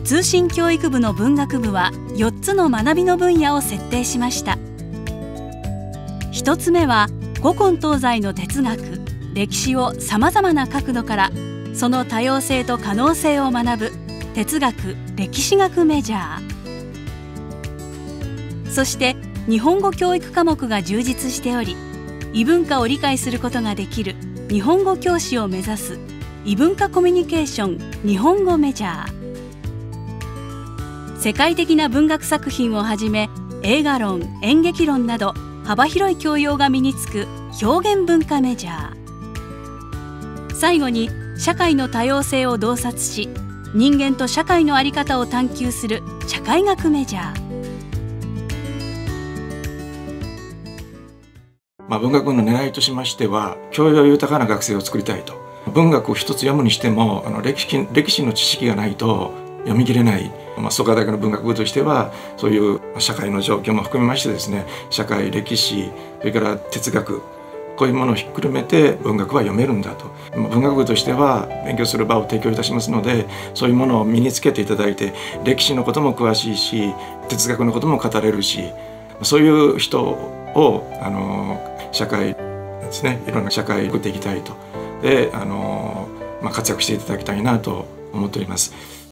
通信教育部の文学部は4つの学びの分野を設定しました。1つ目は古今東西の哲学、歴史をさまざまな角度からその多様性と可能性を学ぶ哲学・歴史学メジャー。そして日本語教育科目が充実しており、異文化を理解することができる日本語教師を目指す異文化コミュニケーション日本語メジャー。世界的な文学作品をはじめ映画論、演劇論など幅広い教養が身につく表現文化メジャー。最後に社会の多様性を洞察し、人間と社会の在り方を探求する社会学メジャー。 文学部の狙いとしましては、教養豊かな学生を作りたいと。文学を一つ読むにしても歴史の知識がないと読み切れない。創価大学の文学部としてはそういう社会の状況も含めましてですね、社会、歴史、それから哲学、こういうものをひっくるめて文学は読めるんだと。文学部としては勉強する場を提供いたしますので、そういうものを身につけていただいて、歴史のことも詳しいし哲学のことも語れるし、そういう人を社会ですね、いろんな社会を作っていきたいと。で活躍していただきたいなと思っております。